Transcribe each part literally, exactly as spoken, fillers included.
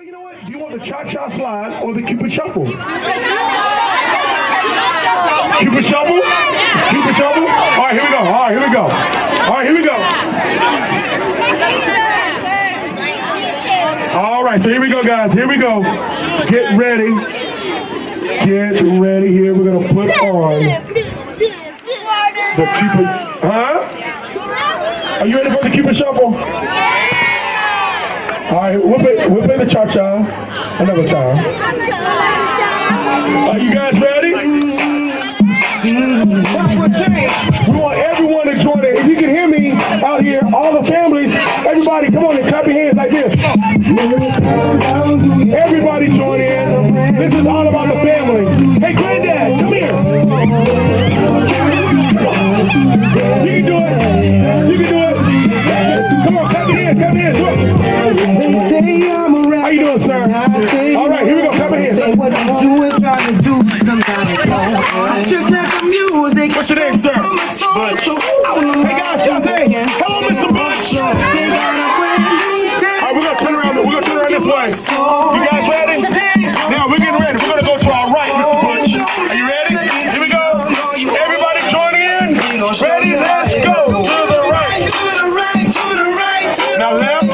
Well, you know what? Do you want the cha-cha slide or the Cupid shuffle? Cupid shuffle? Cupid shuffle? All right, here we go. All right, here we go. All right, here we go. All right, so here we go, guys. Here we go. Get ready. Get ready. Here we're gonna put on the Cupid. Huh? Are you ready for the Cupid shuffle? All right, we'll play, we'll play the cha-cha another time. Are you guys ready? We want everyone to join it. If you can hear me out here, all the families, everybody, come on and clap your hands like this. Everybody join in. This is all about the family. Hey, Granddad, come here. You can do it. You can do it. Come on, clap your hands, clap your hands. Do it. How you doing, sir? All right, here we go. Clap your hands. Just let the music. What's your name, sir? Butch. Hey guys, can I say hello, Mister Butch? All right, we're gonna turn around. We're gonna turn around this way. You guys ready? Now we're getting ready. We're gonna go to our right, Mister Butch. Are you ready? Here we go. Everybody join in. Ready? Let's go to the right. Now left.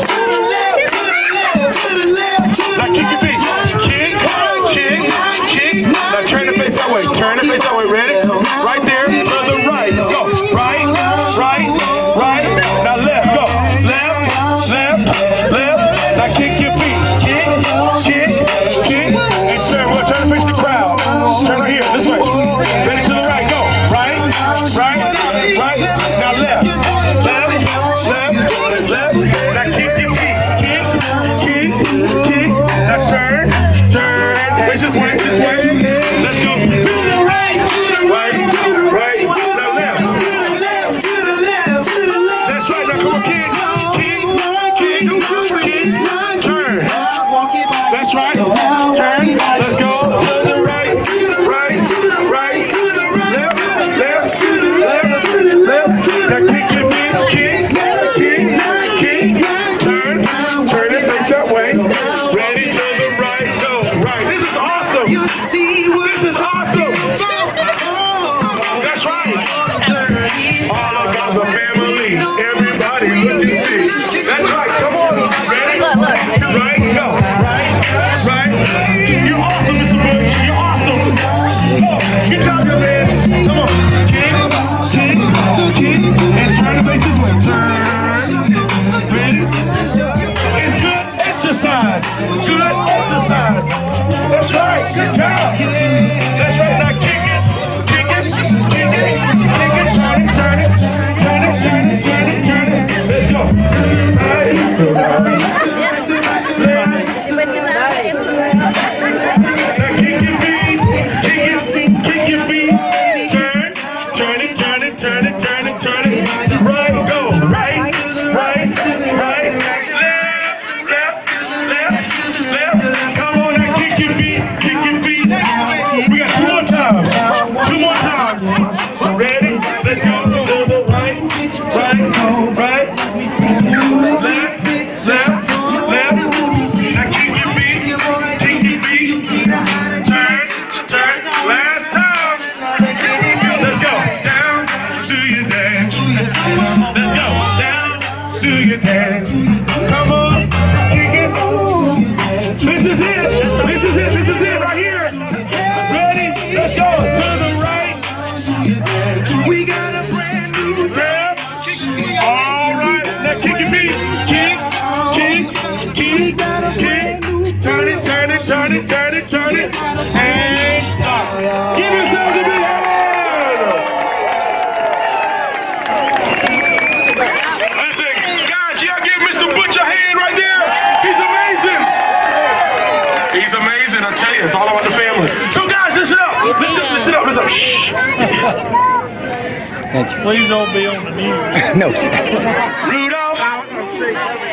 Now kick your feet. Kick, kick, kick. Now turn the face that way. Turn the face that way. Ready? Right there. To the right. Go. Right, right, right. Now left. Go. Left, left, left. Now kick your feet. Kick, kick, kick. And turn. We're going to turn to face the crowd. Turn right here. This way. Ready to the right. Go. Right, right, right. Now left. Left, left, left. Now kick your feet. Kick, kick, kick. Now turn, turn. Face this way, this way. Let's go. To the right, to the right, to the right. Now left. To the left, to the left, to the left. That's right. Now come on, kick, kick, kick, kick. Turn. That's right. Turn. Let's go. To the right, to the right, to the right, to the left, left, to the left, to the left. Now kick your feet, kick, kick, kick. Turn, turn it face that way. Ready to the right, go right. This is awesome. This is awesome. That's right. All about the family. Everybody look and see. That's right. Come on. Ready? Right, go. Right, right. You're awesome, Mister Butch. You're awesome. Come on. Good job, young man. Come on. Kick, kick, kick. And turn the face this way. Turn. Ready? It's good exercise. Good exercise. That's right. Good job. That's right. Now kick it. Kick it. Kick it. Kick it. Turn it. Turn it. Turn it. Turn it. Turn it. Turn it. Let's go. Right. Now kick your feet. Kick it. Kick your feet. Turn. Turn it. Turn it. Turn it. Turn it. Turn it. Right. Go. Right. Right. Right. Left. Left. Left. Come on now, kick your feet, kick your feet. We got two more times, two more times. Ready? Let's go to the right, right, right. Left, left, left. Now kick your feet, kick your feet. Turn, turn. Last time. Let's go down, do your dance. Let's go down, do your dance. Come on, kick it. This is it. This is it. This is it right here. Ready? Let's go to the right. We got a brand new left. All right. Now kick your feet. Kick, kick, kick, kick. Turn it, turn it, turn it, turn it, turn it. And stop. Give yourselves a big hand. Listen, guys, y'all give Mister Butch a hand right there. He's amazing. He's amazing, I tell you, it's all about the family. So guys, listen up, listen up, listen up, listen up, shh. Thank you. Please don't be on the news. No, sir. Rudolph.